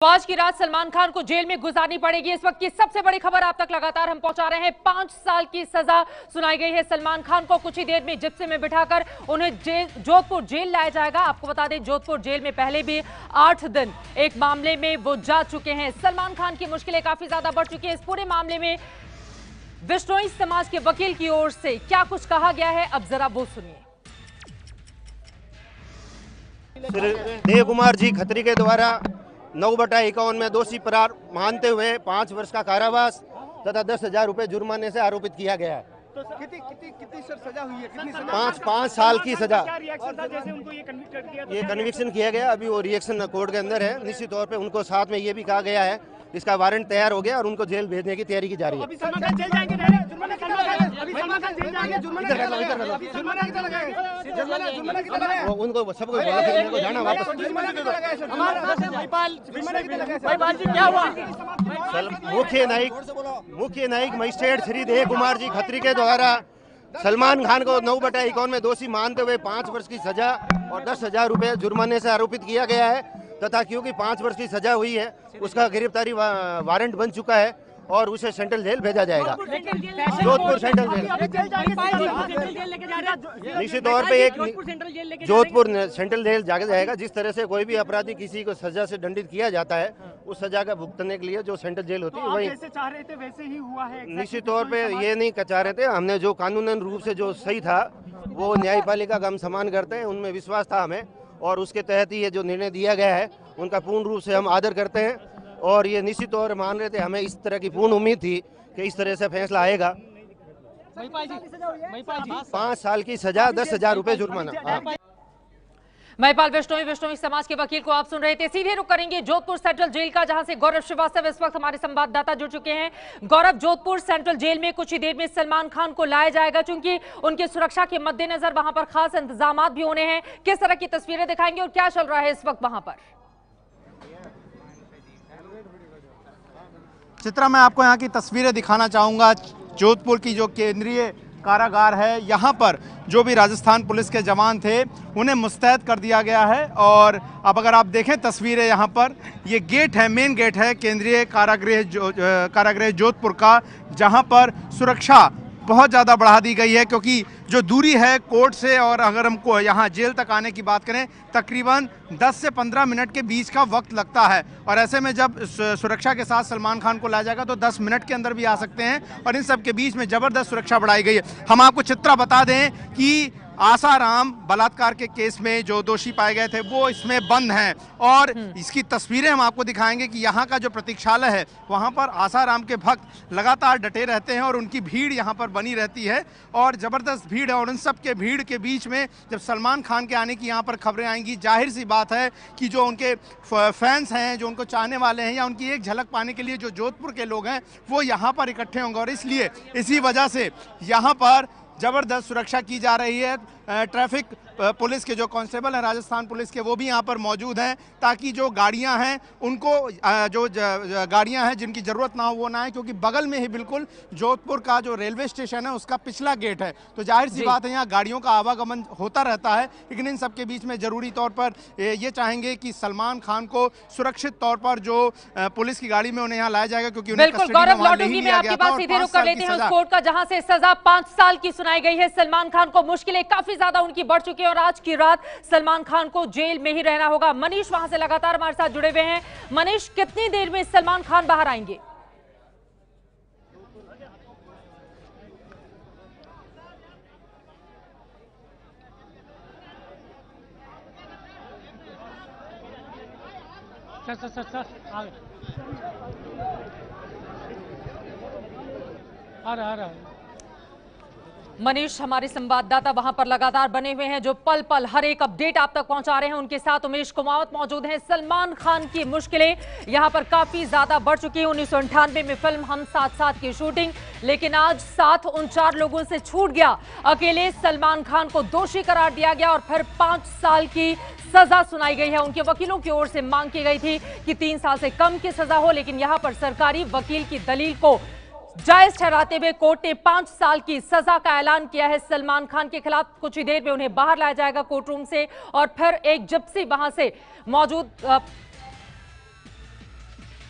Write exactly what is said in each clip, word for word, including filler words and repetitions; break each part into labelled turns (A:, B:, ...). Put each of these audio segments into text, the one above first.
A: आज की रात सलमान खान को जेल में गुजारनी पड़ेगी। इस वक्त की सबसे बड़ी खबर आप तक लगातार हम पहुंचा रहे हैं। पांच साल की सजा सुनाई गई है सलमान खान को। कुछ ही देर में जिप्सी में बिठाकर उन्हें जेल जोधपुर जेल लाया जाएगा। आपको बता दें जोधपुर जेल में पहले भी आठ दिन एक मामले में वो जा चुके हैं। सलमान खान की मुश्किलें काफी ज्यादा बढ़ चुकी है। इस पूरे मामले में बिश्नोई समाज के वकील की ओर से क्या कुछ कहा गया है, अब जरा वो सुनिए।
B: देव कुमार जी खत्री के द्वारा नौ बटा इक्यावन में दोषी करार मानते हुए पाँच वर्ष का कारावास तथा दस हजार रूपए जुर्माने से आरोपित किया गया है।
C: तो कितनी कितनी कितनी सर सजा हुई है? कितनी सजा?
B: पाँच पाँच साल की सजा।
C: क्या रिएक्शन था जैसे उनको ये कन्विक्ट कर दिया?
B: ये कन्विक्शन किया गया, अभी वो रिएक्शन कोर्ट के अंदर है। निश्चित तौर पे उनको साथ में ये भी कहा गया है, इसका वारंट तैयार हो गया और उनको जेल भेजने की तैयारी की जा रही है।
C: अभी सलमान खान जेल जाएंगे डायरेक्ट जुर्माना कितना लगाएगा? अभी सलमान खान जेल जाएंगे जुर्माना कितना लगाएगा? जुर्माना कितना लगाएगा? जुर्माना जुर्माना कितना लगाएगा?
B: वो उनको सबको बोला कि उनको जाना वापस।
C: जुर्माना कितना लगाएगा? हमारा महिपाल जुर्माना कितना लगाएगा? महिपाल जी क्या हुआ?
B: मुख्य न्यायिक मुख्य न्यायिक मजिस्ट्रेट श्री देव कुमार जी खत्री के द्वारा सलमान खान को नौ बटा इक्यावन में दोषी मानते हुए पाँच वर्ष की सजा और दस हजार रुपये जुर्माने से आरोपित किया गया है तथा क्योंकि पाँच वर्ष की सजा हुई है उसका गिरफ्तारी वा, वारंट बन चुका है और उसे सेंट्रल जेल भेजा जाएगा। जोधपुर सेंट्रल जेल निश्चित तौर पे एक जोधपुर सेंट्रल जेल जाके जाएगा। जिस तरह से कोई भी अपराधी किसी को सजा से दंडित किया जाता है उस सजा का भुगतने के लिए जो सेंट्रल जेल होती है वही
C: चाह रहे थे वैसे ही हुआ है।
B: निश्चित तौर पे ये नहीं चाह रहे थे, हमने जो कानूनन रूप से जो सही था वो न्यायपालिका का हम सम्मान करते हैं, उनमें विश्वास था हमें और उसके तहत ही ये जो निर्णय दिया गया है उनका पूर्ण रूप से हम आदर करते हैं और ये निश्चित तौर मान रहे थे, हमें इस तरह की पूर्ण उम्मीद थी कि इस तरह से फैसला आएगा। पाँच साल की सजा, दस हजार रुपए जुर्माना।
A: महिपाल बिश्नोई बिश्नोई समाज के वकील को आप सुन रहे थे। सीधे रुक करेंगे जोधपुर सेंट्रल जेल का, जहां से गौरव श्रीवास्तव इस वक्त हमारे संवाददाता जुड़ चुके हैं। गौरव, जोधपुर सेंट्रल जेल में कुछ ही देर में सलमान खान को लाया जाएगा, क्योंकि उनकी सुरक्षा के मद्देनजर वहां पर खास इंतजाम भी होने हैं। किस तरह की तस्वीरें दिखाएंगे और क्या चल रहा है इस वक्त वहां पर?
D: चित्रा, मैं आपको यहाँ की तस्वीरें दिखाना चाहूँगा। जोधपुर की जो केंद्रीय कारागार है, यहाँ पर जो भी राजस्थान पुलिस के जवान थे उन्हें मुस्तैद कर दिया गया है और अब अगर आप देखें तस्वीरें, यहाँ पर ये गेट है, मेन गेट है केंद्रीय कारागृह जो कारागृह जोधपुर का, जहाँ पर सुरक्षा बहुत ज़्यादा बढ़ा दी गई है क्योंकि जो दूरी है कोर्ट से और अगर हमको यहाँ जेल तक आने की बात करें तकरीबन दस से पंद्रह मिनट के बीच का वक्त लगता है और ऐसे में जब सुरक्षा के साथ सलमान खान को लाया जाएगा तो दस मिनट के अंदर भी आ सकते हैं और इन सब के बीच में ज़बरदस्त सुरक्षा बढ़ाई गई है। हम आपको चित्रा बता दें कि आसाराम बलात्कार के केस में जो दोषी पाए गए थे वो इसमें बंद हैं और इसकी तस्वीरें हम आपको दिखाएंगे कि यहाँ का जो प्रतीक्षालय है वहाँ पर आसाराम के भक्त लगातार डटे रहते हैं और उनकी भीड़ यहाँ पर बनी रहती है और ज़बरदस्त भीड़ है और उन सब के भीड़ के बीच में जब सलमान खान के आने की यहाँ पर खबरें आएंगी, जाहिर सी बात है कि जो उनके फैंस हैं, जो उनको चाहने वाले हैं या उनकी एक झलक पाने के लिए जो जोधपुर के लोग हैं वो यहाँ पर इकट्ठे होंगे और इसलिए इसी वजह से यहाँ पर ज़बरदस्त सुरक्षा की जा रही है। ट्रैफिक पुलिस के जो कांस्टेबल हैं राजस्थान पुलिस के वो भी यहाँ पर मौजूद हैं ताकि जो गाड़ियाँ हैं उनको जो गाड़ियाँ हैं जिनकी ज़रूरत ना हो वो ना है, क्योंकि बगल में ही बिल्कुल जोधपुर का जो रेलवे स्टेशन है उसका पिछला गेट है तो जाहिर सी बात है यहाँ गाड़ियों का आवागमन होता रहता है। लेकिन इन सब के बीच में ज़रूरी तौर पर ये चाहेंगे कि सलमान खान को सुरक्षित तौर पर जो पुलिस की गाड़ी में उन्हें यहाँ लाया जाएगा क्योंकि
A: गौरव लौटूंगी मैं आपकी बात, सीधे रुक कर लेते हैं उस कोर्ट का जहां से सजा पांच साल की सुनाई गई है। सलमान खान को मुश्किलें काफी ज्यादा उनकी बढ़ चुकी है और आज की रात सलमान खान को जेल में ही रहना होगा। मनीष वहां से लगातार हमारे साथ जुड़े हुए हैं। मनीष, कितनी देर में सलमान खान बाहर आएंगे?
C: सर सर सर सर आ गए आ रहा आ रहा
A: मनीष हमारे संवाददाता वहां पर लगातार बने हुए हैं, जो पल पल हर एक अपडेट आप तक पहुंचा रहे हैं। उनके साथ उमेश कुमावत मौजूद हैं। सलमान खान की मुश्किलें यहां पर काफी ज्यादा बढ़ चुकी है। उन्नीस सौ अंठानवे में फिल्म हम साथ साथ की शूटिंग, लेकिन आज साथ उन चार लोगों से छूट गया। अकेले सलमान खान को दोषी करार दिया गया और फिर पांच साल की सजा सुनाई गई है। उनके वकीलों की ओर से मांग की गई थी कि तीन साल से कम की सजा हो, लेकिन यहां पर सरकारी वकील की दलील को जायज ठहराते हुए कोर्ट ने पांच साल की सजा का ऐलान किया है सलमान खान के खिलाफ। कुछ ही देर में उन्हें बाहर लाया जाएगा कोर्ट रूम से और फिर एक जिप्सी वहां से मौजूद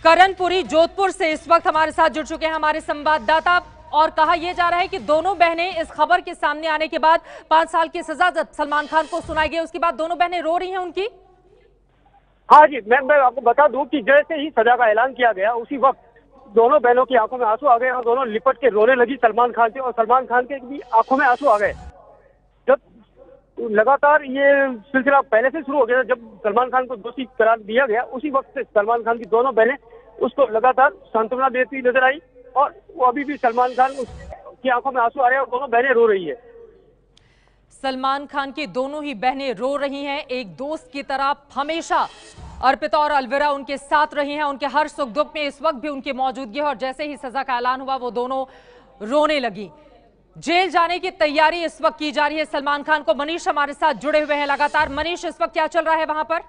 A: करणपुरी जोधपुर से इस वक्त हमारे साथ जुड़ चुके हैं हमारे संवाददाता, और कहा यह जा रहा है कि दोनों बहनें इस खबर के सामने आने के बाद पांच साल की सजा जब सलमान खान को सुनाई गई उसके बाद दोनों बहनें रो रही हैं उनकी।
E: हाँ जी, मैं मैं आपको बता दूं कि जैसे ही सजा का ऐलान किया गया उसी वक्त दोनों बहनों की आंखों में आंसू आ गए और दोनों लिपट के रोने लगी सलमान खान से, और सलमान खान के भी आंखों में आंसू आ गए। जब लगातार ये सिलसिला पहले से शुरू हो गया, जब सलमान खान को दोषी करार दिया गया उसी वक्त से सलमान खान की दोनों बहनें उसको लगातार सांत्वना देती नजर आई, और वो अभी भी सलमान खान की आंखों में आंसू आ रहे हैं और दोनों बहनें रो रही है।
A: सलमान खान की दोनों ही बहनें रो रही हैं, एक दोस्त की तरह हमेशा अर्पिता और अलविरा उनके साथ रही हैं, उनके हर सुख दुख में इस वक्त भी उनकी मौजूदगी है, और जैसे ही सजा का ऐलान हुआ वो दोनों रोने लगी। जेल जाने की तैयारी इस वक्त की जा रही है सलमान खान को। मनीष हमारे साथ जुड़े हुए हैं लगातार। मनीष, इस वक्त क्या चल रहा है वहां पर?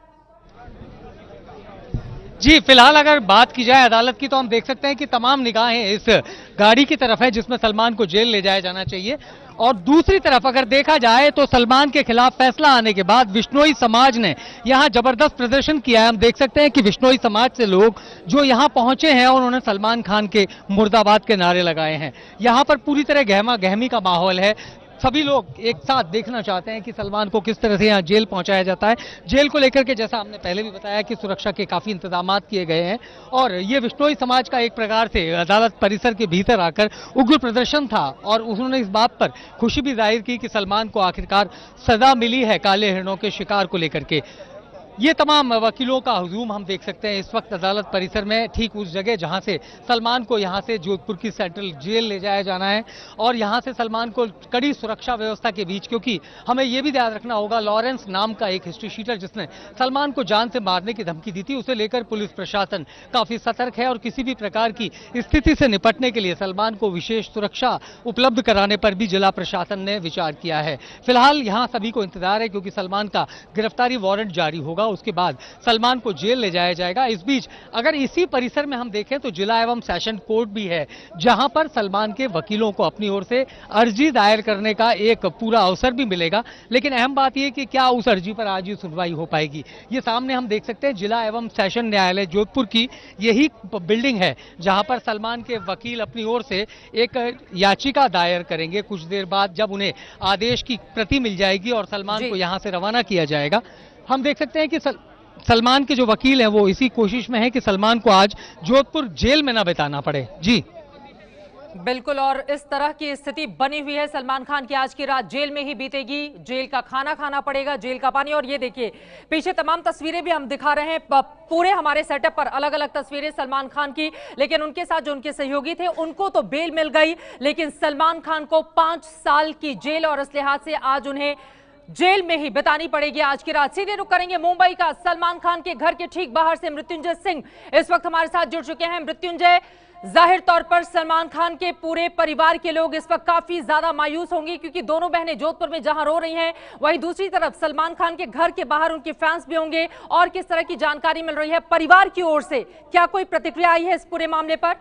F: जी, फिलहाल अगर बात की जाए अदालत की तो हम देख सकते हैं कि तमाम निगाहें इस गाड़ी की तरफ है जिसमें सलमान को जेल ले जाया जाना चाहिए, और दूसरी तरफ अगर देखा जाए तो सलमान के खिलाफ फैसला आने के बाद विश्नोई समाज ने यहां जबरदस्त प्रदर्शन किया है। हम देख सकते हैं कि विश्नोई समाज से लोग जो यहां पहुंचे हैं और उन्होंने सलमान खान के मुर्दाबाद के नारे लगाए हैं। यहां पर पूरी तरह गहमा गहमी का माहौल है, सभी लोग एक साथ देखना चाहते हैं कि सलमान को किस तरह से यहाँ जेल पहुंचाया जाता है। जेल को लेकर के जैसा हमने पहले भी बताया कि सुरक्षा के काफी इंतजाम किए गए हैं, और ये विश्नोई समाज का एक प्रकार से अदालत परिसर के भीतर आकर उग्र प्रदर्शन था, और उन्होंने इस बात पर खुशी भी जाहिर की कि सलमान को आखिरकार सजा मिली है काले हिरणों के शिकार को लेकर के। ये तमाम वकीलों का हुजूम हम देख सकते हैं इस वक्त अदालत परिसर में, ठीक उस जगह जहां से सलमान को यहां से जोधपुर की सेंट्रल जेल ले जाया जाना है, और यहां से सलमान को कड़ी सुरक्षा व्यवस्था के बीच, क्योंकि हमें यह भी ध्यान रखना होगा लॉरेंस नाम का एक हिस्ट्री शीटर जिसने सलमान को जान से मारने की धमकी दी थी, उसे लेकर पुलिस प्रशासन काफी सतर्क है, और किसी भी प्रकार की स्थिति से निपटने के लिए सलमान को विशेष सुरक्षा उपलब्ध कराने पर भी जिला प्रशासन ने विचार किया है। फिलहाल यहाँ सभी को इंतजार है क्योंकि सलमान का गिरफ्तारी वारंट जारी होगा, उसके बाद सलमान को जेल ले जाया जाएगा। इस बीच अगर इसी परिसर में हम देखें तो जिला एवं सेशन कोर्ट भी है जहां पर सलमान के वकीलों को अपनी ओर से अर्जी दायर करने का एक पूरा अवसर भी मिलेगा, लेकिन अहम बात यह कि क्या उस अर्जी पर आज ही सुनवाई हो पाएगी। ये सामने हम देख सकते हैं जिला एवं सेशन न्यायालय जोधपुर की यही बिल्डिंग है जहां पर सलमान के वकील अपनी ओर से एक याचिका दायर करेंगे। कुछ देर बाद जब उन्हें आदेश की प्रति मिल जाएगी और सलमान को यहां से रवाना किया जाएगा, हम देख सकते हैं कि सल, सलमान के जो वकील हैं वो इसी कोशिश में है कि सलमान को आज जोधपुर जेल में ना बिताना पड़े। जी
A: बिल्कुल, और इस तरह की स्थिति बनी हुई है। सलमान खान की आज की रात जेल में ही बीतेगी, जेल का खाना खाना पड़ेगा, जेल का पानी। और ये देखिए पीछे तमाम तस्वीरें भी हम दिखा रहे हैं, पूरे हमारे सेटअप पर अलग अलग तस्वीरें सलमान खान की, लेकिन उनके साथ जो उनके सहयोगी थे उनको तो बेल मिल गई, लेकिन सलमान खान को पांच साल की जेल और इस लिहाज से आज उन्हें जेल में ही बितानी पड़ेगी आज की रात। सीधे रुक करेंगे मुंबई का, सलमान खान के घर के ठीक बाहर से मृत्युंजय सिंह इस वक्त हमारे साथ जुड़ चुके हैं। मृत्युंजय, जाहिर तौर पर सलमान खान के पूरे परिवार के लोग इस वक्त काफी ज्यादा मायूस होंगे क्योंकि दोनों बहनें जोधपुर में जहां रो रही हैं, वहीं दूसरी तरफ सलमान खान के घर के बाहर उनके फैंस भी होंगे। और किस तरह की जानकारी मिल रही है परिवार की ओर से, क्या कोई प्रतिक्रिया आई है इस पूरे मामले पर?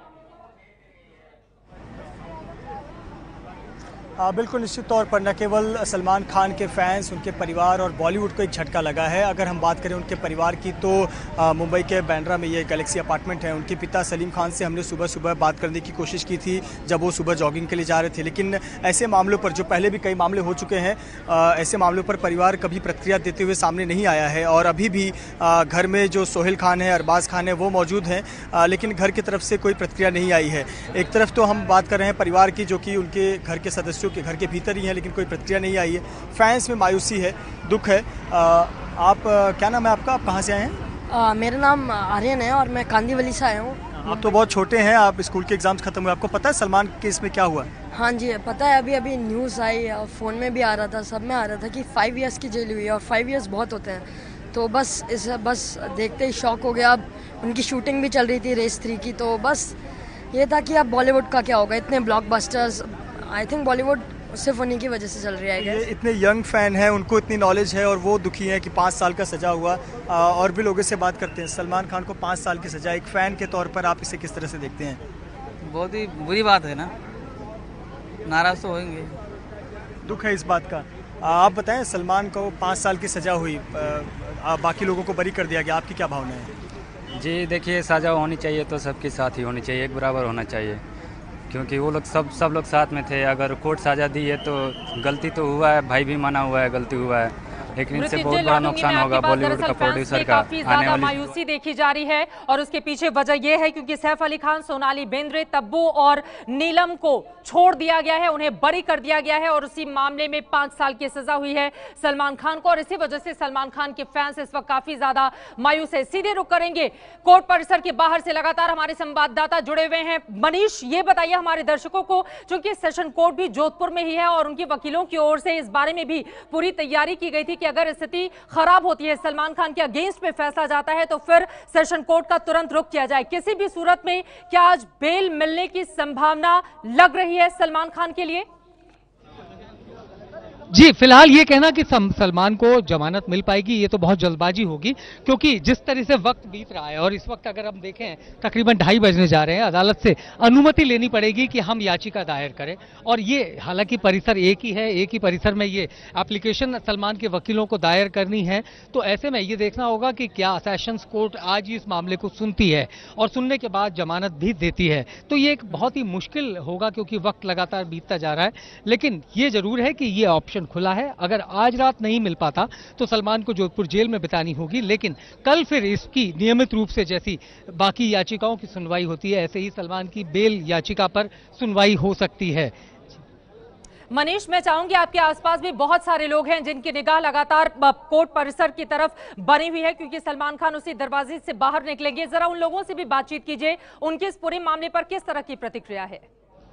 G: हाँ बिल्कुल, निश्चित तौर पर न केवल सलमान खान के फैंस, उनके परिवार और बॉलीवुड को एक झटका लगा है। अगर हम बात करें उनके परिवार की तो आ, मुंबई के बांद्रा में ये गैलेक्सी अपार्टमेंट है। उनके पिता सलीम खान से हमने सुबह सुबह बात करने की कोशिश की थी जब वो सुबह जॉगिंग के लिए जा रहे थे, लेकिन ऐसे मामलों पर जो पहले भी कई मामले हो चुके हैं, आ, ऐसे मामलों पर परिवार कभी प्रतिक्रिया देते हुए सामने नहीं आया है। और अभी भी आ, घर में जो सोहेल खान है, अरबाज खान है, वो मौजूद हैं, लेकिन घर की तरफ से कोई प्रतिक्रिया नहीं आई है। एक तरफ तो हम बात कर रहे हैं परिवार की जो कि उनके घर के सदस्यों के घर के भीतर ही है, लेकिन कोई प्रतिक्रिया नहीं आई है। फैंस में मायूसी है, दुख है। आ, आप आ, क्या नाम है आपका, आप कहाँ से आए हैं?
H: आ, मेरा नाम आर्यन है और मैं कांदीवली से आया हूँ।
G: आप तो बहुत छोटे हैं, आप स्कूल के एग्जाम्स खत्म हुए, आपको पता है सलमान के इसमें क्या हुआ?
H: हाँ जी पता है, अभी अभी न्यूज़ आई, फ़ोन में भी आ रहा था, सब में आ रहा था कि फाइव ईयर्स की जेल हुई है, और फाइव ईयर्स बहुत होते हैं। तो बस इस बस देखते ही शॉक हो गया। अब उनकी शूटिंग भी चल रही थी रेस थ्री की, तो बस ये था कि अब बॉलीवुड का क्या होगा। इतने ब्लॉकबस्टर्स, आई थिंक बॉलीवुड सिर्फ उन्हीं की वजह से चल रही है।
G: ये इतने यंग फैन हैं, उनको इतनी नॉलेज है और वो दुखी हैं कि पाँच साल का सज़ा हुआ। आ, और भी लोगों से बात करते हैं, सलमान खान को पाँच साल की सज़ा, एक फ़ैन के तौर पर आप इसे किस तरह से देखते हैं?
I: बहुत ही बुरी बात है ना, नाराज़ तो होंगे,
G: दुख है इस बात का। आप बताएं, सलमान को पाँच साल की सज़ा हुई, आ, बाकी लोगों को बरी कर दिया गया, आपकी क्या भावना है?
J: जी देखिए, सजा होनी चाहिए तो सबके साथ ही होनी चाहिए, एक बराबर होना चाहिए, क्योंकि वो लोग सब सब लोग साथ में थे। अगर कोर्ट सजा दी है तो गलती तो हुआ है, भाई भी माना हुआ है गलती हुआ है, लेकिन इससे बहुत बड़ा नुकसान होगा बॉलीवुड का प्रोड्यूसर का।
A: काफी ज्यादा मायूसी देखी जा रही है और उसके पीछे वजह यह है क्योंकि सैफ अली खान, सोनाली बेंद्रे, तब्बू और नीलम को छोड़ दिया गया है, उन्हें बरी कर दिया गया है और उसी मामले में पांच साल की सजा हुई है सलमान खान को और इसी वजह से सलमान खान के फैंस इस वक्त काफी ज्यादा मायूस है। सीधे रुक करेंगे कोर्ट परिसर के बाहर से, लगातार हमारे संवाददाता जुड़े हुए हैं। मनीष, ये बताइए हमारे दर्शकों को, चूंकि सेशन कोर्ट भी जोधपुर में ही है और उनके वकीलों की ओर से इस बारे में भी पूरी तैयारी की गई थी कि अगर स्थिति खराब होती है, सलमान खान के अगेंस्ट में फैसला जाता है तो फिर सेशन कोर्ट का तुरंत रुख किया जाए। किसी भी सूरत में क्या आज बेल मिलने की संभावना लग रही है सलमान खान के लिए?
F: जी, फिलहाल ये कहना कि सलमान को जमानत मिल पाएगी ये तो बहुत जल्दबाजी होगी, क्योंकि जिस तरह से वक्त बीत रहा है और इस वक्त अगर हम देखें तकरीबन ढाई बजने जा रहे हैं, अदालत से अनुमति लेनी पड़ेगी कि हम याचिका दायर करें और ये हालांकि परिसर एक ही है, एक ही परिसर में ये एप्लीकेशन सलमान के वकीलों को दायर करनी है। तो ऐसे में ये देखना होगा कि क्या सेशंस कोर्ट आज ही इस मामले को सुनती है और सुनने के बाद जमानत भी देती है। तो ये एक बहुत ही मुश्किल होगा क्योंकि वक्त लगातार बीतता जा रहा है, लेकिन ये जरूर है कि ये ऑप्शन खुला है। अगर आज रात नहीं मिल पाता तो सलमान को जोधपुर जेल में बितानी होगी, लेकिन कल फिर इसकी नियमित रूप से जैसी बाकी याचिकाओं की सुनवाई होती है ऐसे ही सलमान की बेल याचिका पर सुनवाई हो सकती है।
A: मनीष, मैं चाहूंगी आपके आसपास भी बहुत सारे लोग हैं जिनकी निगाह लगातार कोर्ट परिसर की तरफ बनी हुई है क्योंकि सलमान खान उसी दरवाजे से बाहर निकलेंगे। जरा उन लोगों से भी बातचीत कीजिए, उनके इस पूरे मामले पर किस तरह की प्रतिक्रिया है?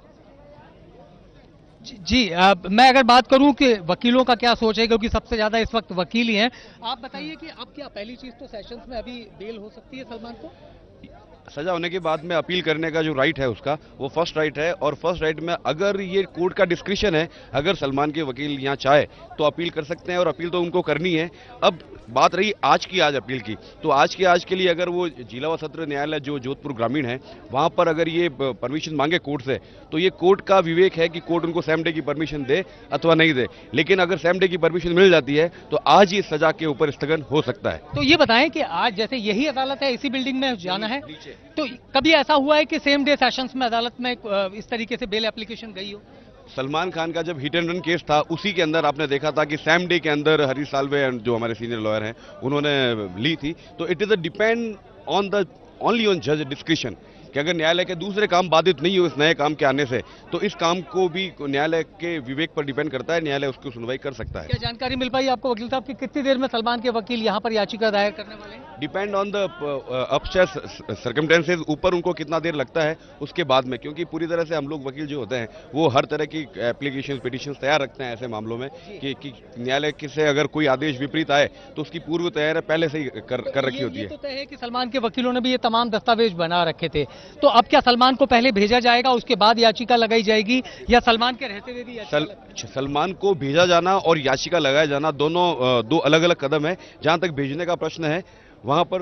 F: जी, जी आ, मैं अगर बात करूं कि वकीलों का क्या सोच है, क्योंकि सबसे ज्यादा इस वक्त वकील ही हैं, आप बताइए कि अब क्या पहली चीज तो सेशंस में अभी बेल हो सकती है सलमान को?
K: सजा होने के बाद में अपील करने का जो राइट है उसका, वो फर्स्ट राइट है और फर्स्ट राइट में अगर ये कोर्ट का डिस्क्रिप्शन है, अगर सलमान के वकील यहाँ चाहे तो अपील कर सकते हैं और अपील तो उनको करनी है। अब बात रही आज की आज अपील की, तो आज के आज के लिए अगर वो जिला व सत्र न्यायालय जो जोधपुर ग्रामीण है वहाँ पर अगर ये परमिशन मांगे कोर्ट से, तो ये कोर्ट का विवेक है कि कोर्ट उनको सेम डे की परमिशन दे अथवा नहीं दे। लेकिन अगर सेम डे की परमिशन मिल जाती है तो आज ही सजा के ऊपर स्थगन हो सकता है।
F: तो ये बताएं कि आज जैसे यही अदालत है, इसी बिल्डिंग में जाना है, तो कभी ऐसा हुआ है कि सेम डे सेशंस में अदालत में इस तरीके से बेल एप्लीकेशन गई हो?
K: सलमान खान का जब हिट एंड रन केस था उसी के अंदर आपने देखा था कि सेम डे के अंदर हरीश साल्वे जो हमारे सीनियर लॉयर हैं उन्होंने ली थी। तो it is a depend on the only on जज डिस्क्रिप्शन कि अगर न्यायालय के दूसरे काम बाधित नहीं हो इस नए काम के आने से, तो इस काम को भी न्यायालय के विवेक पर डिपेंड करता है, न्यायालय उसकी सुनवाई कर सकता है।
F: क्या जानकारी मिल पाई आपको वकील साहब कि कितनी देर में सलमान के वकील यहाँ पर याचिका दायर करने वाले हैं?
K: Depend on the upstairs circumstances, ऊपर उनको कितना देर लगता है उसके बाद में, क्योंकि पूरी तरह से हम लोग वकील जो होते हैं वो हर तरह की एप्लीकेशन पिटिशन तैयार रखते हैं ऐसे मामलों में कि, कि न्यायालय से अगर कोई आदेश विपरीत आए तो उसकी पूर्व तैयारी पहले से ही कर, कर रखी होती है।
F: ये तो तय है कि सलमान के वकीलों ने भी ये तमाम दस्तावेज बना रखे थे, तो अब क्या सलमान को पहले भेजा जाएगा उसके बाद याचिका लगाई जाएगी या सलमान के रहते हुए भी याचिका?
K: सल, सलमान को भेजा जाना और याचिका लगाया जाना दोनों दो अलग अलग कदम है। जहां तक भेजने का प्रश्न है वहां पर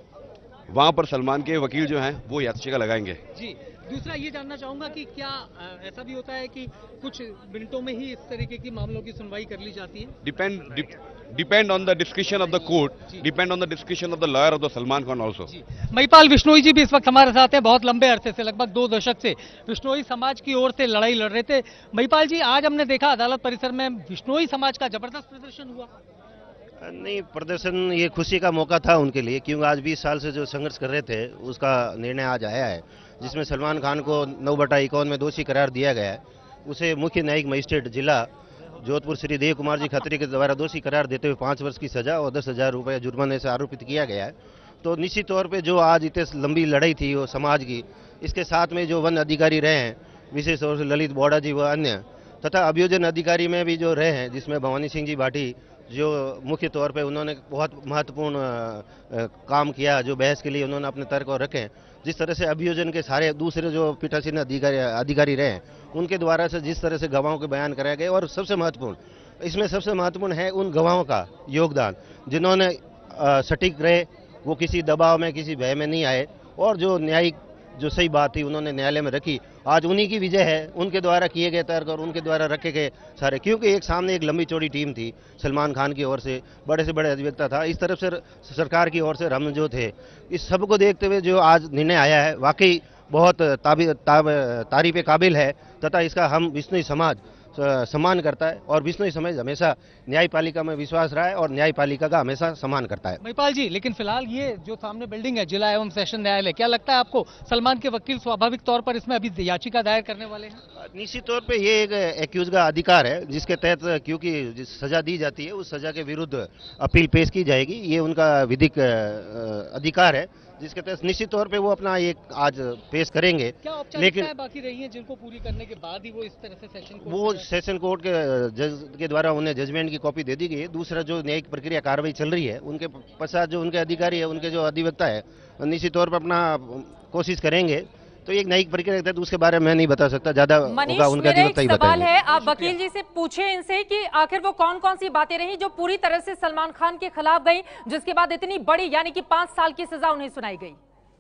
K: वहां पर सलमान के वकील जो हैं वो याचिका लगाएंगे।
F: जी, दूसरा ये जानना चाहूंगा कि क्या ऐसा भी होता है कि कुछ मिनटों में ही इस तरीके की मामलों की सुनवाई कर ली जाती है?
K: Depend depend on the description of the court, depend on the description of the lawyer of the Salman Khan also.
F: Mahipal Bishnoi ji भी इस वक्त हमारे साथ हैं, बहुत लंबे अरसे से, लगभग दो दशक से बिश्नोई समाज की ओर से लड़ाई लड़ रहे थे। महिपाल जी, आज हमने देखा अदालत परिसर में बिश्नोई समाज का जबरदस्त प्रदर्शन हुआ।
B: नहीं, प्रदर्शन ये खुशी का मौका था उनके लिए, क्योंकि आज बीस साल से जो संघर्ष कर रहे थे उसका निर्णय आज आया है, जिसमें सलमान खान को नौ बटा इक्यावन में दोषी करार दिया गया है। उसे मुख्य न्यायिक मजिस्ट्रेट जिला जोधपुर श्री देव कुमार जी खत्री के द्वारा दोषी करार देते हुए पाँच वर्ष की सजा और दस हजार रुपये जुर्माने से आरोपित किया गया है। तो निश्चित तौर पर जो आज इतनी लंबी लड़ाई थी वो समाज की, इसके साथ में जो वन अधिकारी रहे हैं विशेष तौर से ललित बोड़ा जी व अन्य, तथा अभियोजन अधिकारी में भी जो रहे हैं जिसमें भवानी सिंह जी भाटी जो मुख्य तौर पे उन्होंने बहुत महत्वपूर्ण काम किया, जो बहस के लिए उन्होंने अपने तर्क और रखे। जिस तरह से अभियोजन के सारे दूसरे जो पीठासीन अधिकारी अधिकारी रहे उनके द्वारा से जिस तरह से गवाहों के बयान कराए गए, और सबसे महत्वपूर्ण इसमें सबसे महत्वपूर्ण है उन गवाहों का योगदान जिन्होंने सटीक रहे, वो किसी दबाव में किसी भय में नहीं आए और जो न्यायिक जो सही बात थी उन्होंने न्यायालय में रखी। आज उन्हीं की विजय है, उनके द्वारा किए गए तर्क और उनके द्वारा रखे गए सारे, क्योंकि एक सामने एक लंबी चौड़ी टीम थी सलमान खान की ओर से, बड़े से बड़े अधिवक्ता था, इस तरफ से सरकार की ओर से हम जो थे, इस सब को देखते हुए जो आज निर्णय आया है वाकई बहुत ताबी ताब, तारीफ काबिल है तथा इसका हम विष्णु समाज सम्मान करता है और विष्णु समाज हमेशा न्यायपालिका में विश्वास रहा है और न्यायपालिका का हमेशा सम्मान करता है।
F: महिपाल जी, लेकिन फिलहाल ये जो सामने बिल्डिंग है जिला एवं सेशन न्यायालय, क्या लगता है आपको सलमान के वकील स्वाभाविक तौर पर इसमें अभी याचिका दायर करने वाले हैं?
B: निश्चित तौर पे ये एक एक्यूज का अधिकार है जिसके तहत क्योंकि जिस सजा दी जाती है उस सजा के विरुद्ध अपील पेश की जाएगी। ये उनका विधिक अधिकार है जिसके तहत निश्चित तौर पे वो अपना एक आज पेश करेंगे।
F: क्या
B: लेकिन
F: बाकी रही हैं जिनको पूरी करने के बाद ही वो इस तरह से सेशन कोर्ट
B: वो सेशन कोर्ट के जज के द्वारा उन्हें जजमेंट की कॉपी दे दी गई है। दूसरा जो न्यायिक प्रक्रिया कार्रवाई चल रही है उनके पश्चात जो उनके अधिकारी है, उनके जो अधिवक्ता है, निश्चित तौर पर अपना कोशिश करेंगे। तो एक न्यायिक प्रक्रिया है तो उसके बारे में मैं नहीं बता सकता, ज्यादा होगा उनके अधिवक्ता ही बताएंगे।
A: है आप वकील जी से पूछे इनसे कि आखिर वो कौन कौन सी बातें रही जो पूरी तरह से सलमान खान के खिलाफ गई, जिसके बाद इतनी बड़ी यानी कि पांच साल की सजा उन्हें सुनाई गई।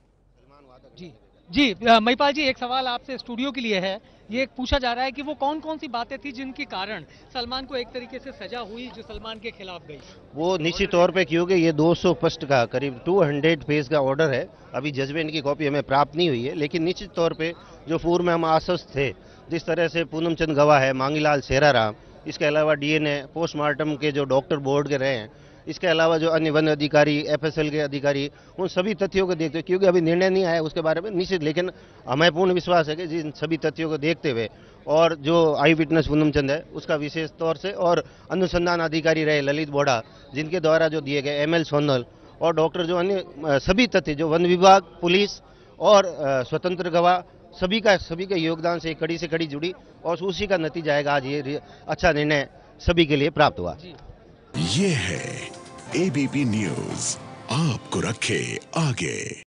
F: जी जी महिपाल जी, एक सवाल आपसे स्टूडियो के लिए है। ये पूछा जा रहा है कि वो कौन कौन सी बातें थी जिनके कारण सलमान को एक तरीके से सजा हुई जो सलमान के खिलाफ गई? वो
B: निश्चित तौर पे क्योंकि ये दो सौ पृष्ठ का करीब दो सौ पेज का ऑर्डर है, अभी जजमेंट की कॉपी हमें प्राप्त नहीं हुई है, लेकिन निश्चित तौर पे जो पूर्व में हम आश्वस्त थे, जिस तरह से पूनम चंद गवाह है, मांगीलाल सेराराम, इसके अलावा डीएनए पोस्टमार्टम के जो डॉक्टर बोर्ड के रहे हैं, इसके अलावा जो अन्य वन अधिकारी, एफएसएल के अधिकारी, उन सभी तथ्यों को देखते हुए, क्योंकि अभी निर्णय नहीं आया उसके बारे में निश्चित, लेकिन हमें पूर्ण विश्वास है कि जिन सभी तथ्यों को देखते हुए और जो आई विटनेस पूनम चंद है उसका विशेष तौर से और अनुसंधान अधिकारी रहे ललित बोड़ा, जिनके द्वारा जो दिए गए एम एल सोनल और डॉक्टर जो अन्य सभी तथ्य जो वन विभाग, पुलिस और स्वतंत्र गवाह सभी का सभी के योगदान से कड़ी से कड़ी जुड़ी और उसी का नतीजा आएगा। आज ये अच्छा निर्णय सभी के लिए प्राप्त हुआ।
L: ये है एबीपी न्यूज़, आपको रखे आगे।